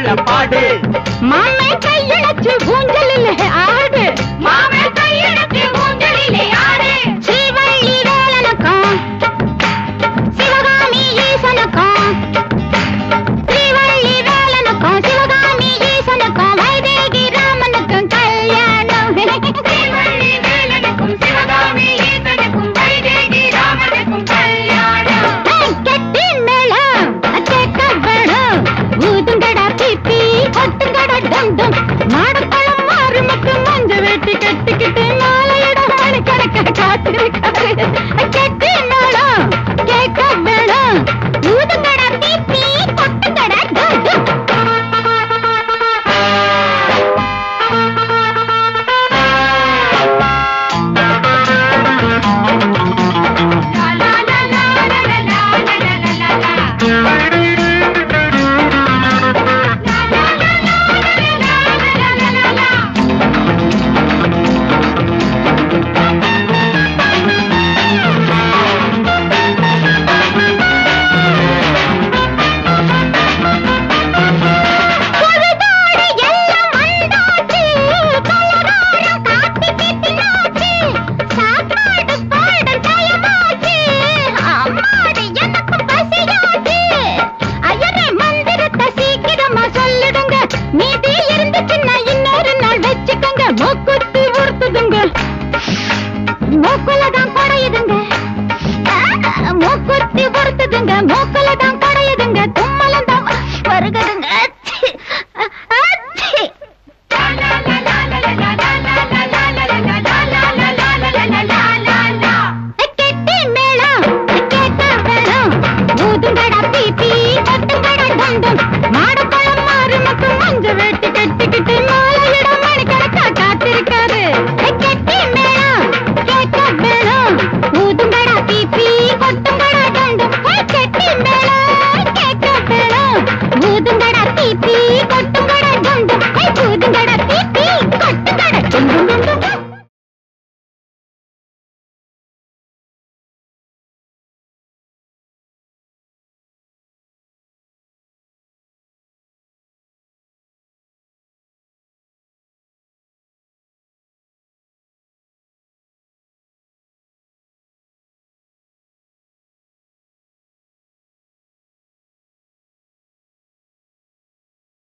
பாடு மாமே கையெழுத்து ஊஞ்சலிலே ஆடு மாமே கையெழுத்து ஊஞ்சலிலே ஆடு ஸ்ரீவள்ளி வேலனுக்கும் சிவகாமி ஈசனுக்கும் ஸ்ரீவள்ளி வேலனுக்கும் சிவகாமி ஈசனுக்கும் வைதேகி ராமனுக்கும் கல்யாணம் ஸ்ரீவள்ளி வேலனுக்கும் சிவகாமி ஈசனுக்கும் வைதேகி ராமனுக்கும் கல்யாணம் கெட்டி மேளம் கேட்க வேணும் ஊதுங்கடா பிப்பி கொட்டுங்கடா டம் டம் மாடப்பழம் மாறு மற்றும் மஞ்ச வெட்டி கட்டிக்கிட்டு மாலையிட மணி கணக்க காத்திருக்காரு கெட்டி மேளம் கேட்க வேணும் ஊதுங்கடா பிப்பி கொட்டுங்கடா டம் டம் நீதி